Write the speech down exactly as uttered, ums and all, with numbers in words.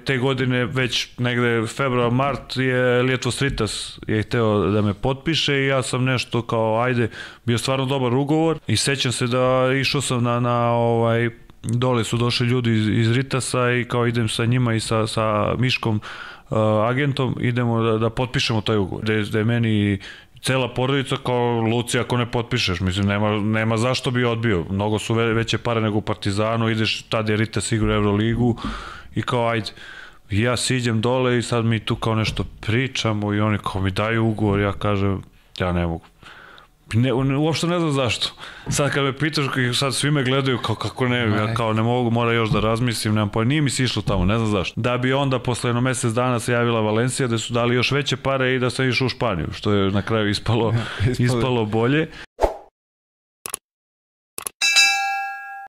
te godine već negde februar, mart je Lietuvos Rytas je hteo da me potpiše i ja sam nešto kao ajde, bio stvarno dobar ugovor i sećam se da išao sam na, na ovaj, dole su došli ljudi iz, iz Ritasa i kao idem sa njima i sa, sa Miškom uh, agentom, idemo da, da potpišemo taj ugovor. Da je, da je meni cela porodica kao Luci ako ne potpišeš, mislim nema, nema zašto bi odbio, mnogo su ve, veće pare nego u Partizanu, ideš, tada je Ritas igra Euroligu i kao ajde. I ja siđem dole i sad mi tu kao nešto pričamo i oni kao mi daju ugovor, ja kažem ja ne mogu. Ne, uopšte ne znam zašto. Sad kad me pitaš, sad svi me gledaju kao kako ne, ja kao ne mogu, mora još da razmislim, nemam pojma, nije mi se išlo tamo, ne znam zašto. Da bi onda posle jedno mesec dana se javila Valencija da su dali još veće pare i da sam išao u Španiju, što je na kraju ispalo, ispalo bolje.